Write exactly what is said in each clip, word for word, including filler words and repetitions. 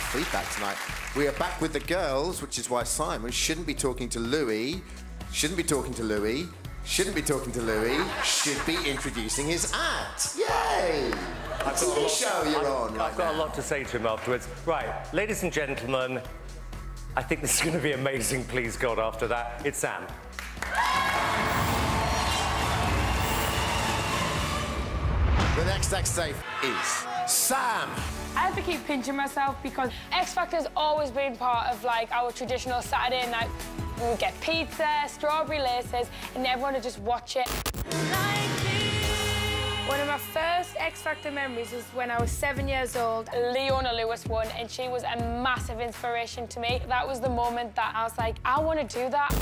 feedback tonight. We are back with the girls, which is why Simon shouldn't be talking to Louis, shouldn't be talking to Louis, shouldn't be talking to Louis, should be introducing his act. Yay! A T V show you're on right I've got now. a lot to say to him afterwards. Right, ladies and gentlemen, I think this is going to be amazing, please God, after that. It's Sam. The next X safe is Sam. I have to keep pinching myself because X Factor's always been part of like our traditional Saturday night. We would get pizza, strawberry laces, and everyone would just watch it. One of my first X Factor memories was when I was seven years old. Leona Lewis won, and she was a massive inspiration to me. That was the moment that I was like, I want to do that.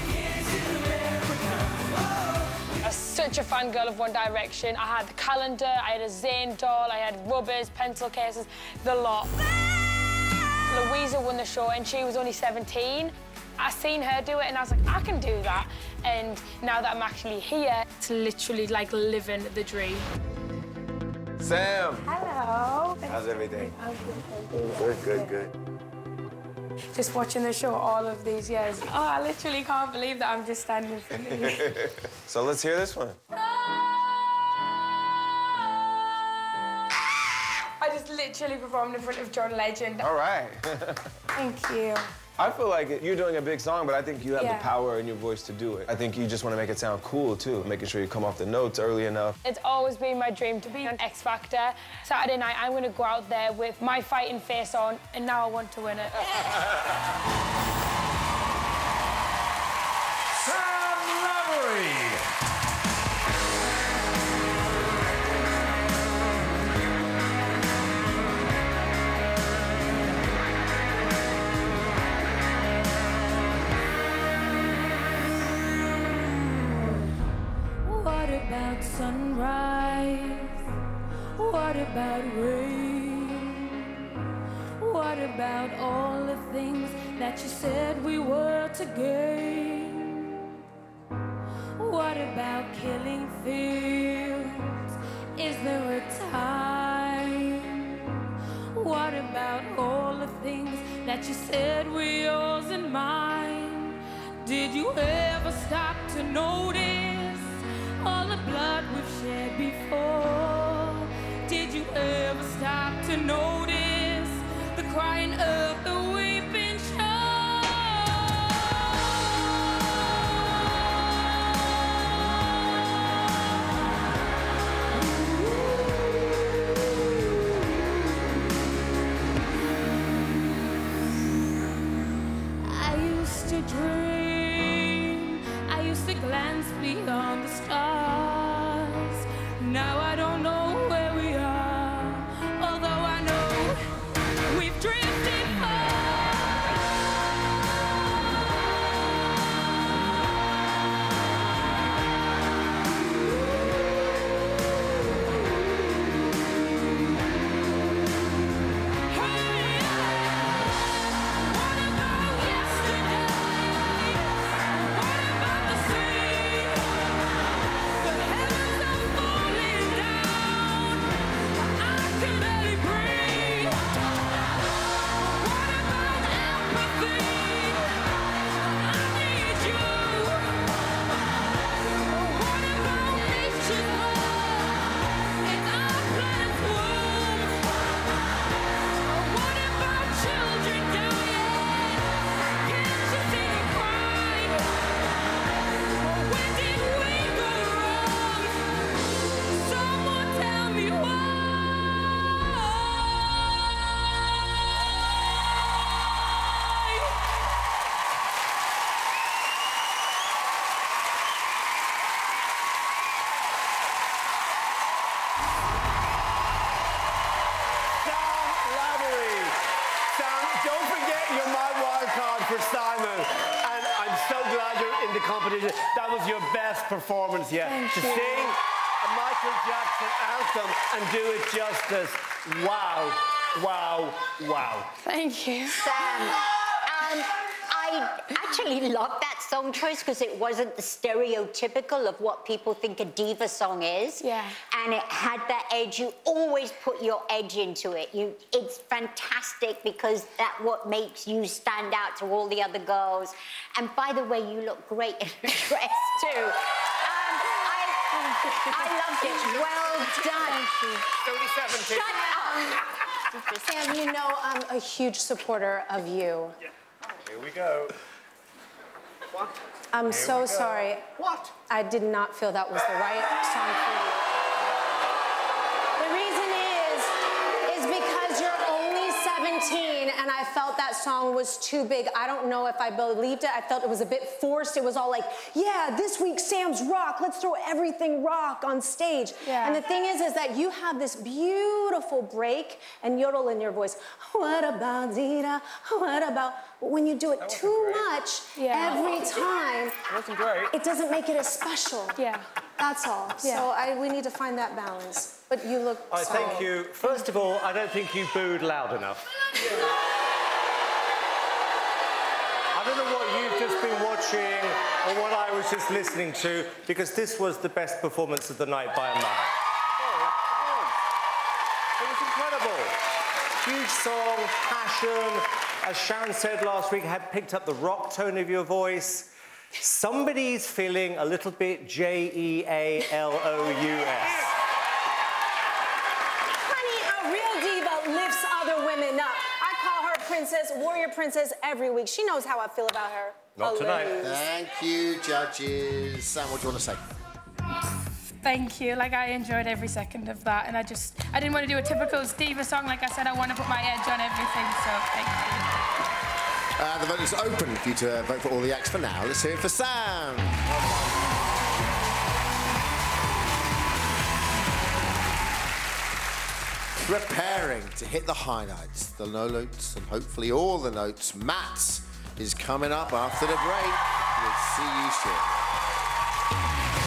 I was such a fangirl of One Direction. I had the calendar, I had a Zayn doll, I had rubbers, pencil cases, the lot. Louisa won the show, and she was only seventeen. I seen her do it, and I was like, I can do that. And now that I'm actually here, it's literally like living the dream. Sam. Hello. How's everything? I'm good, thank you. Good, good, good. Just watching the show all of these years. Oh, I literally can't believe that I'm just standing in front of you. So let's hear this one. I just literally performed in front of John Legend. All right. Thank you. I feel like you're doing a big song, but I think you have Yeah. the power in your voice to do it. I think you just want to make it sound cool, too, making sure you come off the notes early enough. It's always been my dream to be on X Factor. Saturday night, I'm going to go out there with my fighting face on, and now I want to win it. Sam Lavery. What about sunrise? What about rain? What about all the things that you said we were to gain? What about killing fields? Is there a time? What about all the things that you said were yours and mine? Did you ever stop to notice all the blood we've shed before? Did you ever stop to notice the crying of the weeping shore? I used to dream, I used to glance beyond the stars. Now I don't know where we are, although I know we've drifted far. Hey, what about yesterday? What about the sea? The heavens are falling down. I can barely breathe. What about empathy? I need you. What about nature's heart in our planet's womb? What about children dying? Can't you see them crying? Where did we go wrong? Someone tell me why. Sam Lavery. Sam, don't forget you're my wild card for Simon. And I'm so glad you're in the competition. That was your best performance yet. Thank to you. sing a Michael Jackson anthem and do it justice. Wow, wow, wow. Thank you. Sam, um, I actually love that song choice because it wasn't the stereotypical of what people think a diva song is. Yeah. And it had that edge. You always put your edge into it. You, it's fantastic because that's what makes you stand out to all the other girls. And by the way, you look great in a dress too. Um, I, I loved it. Well done. twenty seventeen. Shut up. Sam, you know I'm a huge supporter of you. Yeah. Here we go. What? I'm Here so we go. sorry. What? I did not feel that was the right song for you. The reason is, is because you're only seventeen and I felt that song was too big. I don't know if I believed it. I felt it was a bit forced. It was all like, yeah, this week Sam's rock. Let's throw everything rock on stage. Yeah. And the thing is, is that you have this beautiful break and yodel in your voice. What about Zita? What about... When you do it too much Yeah. every time, It wasn't great. it doesn't make it as special. Yeah. That's all. Yeah. So I, we need to find that balance. But you look I so... thank you. First of all, I don't think you booed loud enough. I don't know what you've just been watching or what I was just listening to, because this was the best performance of the night by a mile. It was incredible. Huge song, passion. As Sharon said last week, had picked up the rock tone of your voice. Somebody's feeling a little bit J E A L O U S. Honey, a real diva lifts other women up. I call her princess, warrior princess every week. She knows how I feel about her. Not tonight. Thank you, judges. Sam, what do you want to say? Thank you. Like, I enjoyed every second of that, and I just, I didn't want to do a typical diva song. Like I said, I want to put my edge on everything, so thank you. Uh, the vote is open for you to uh, vote for all the acts for now. Let's hear it for Sam. Preparing to hit the high notes, the low notes, and hopefully all the notes. Matt is coming up after the break. We'll see you soon.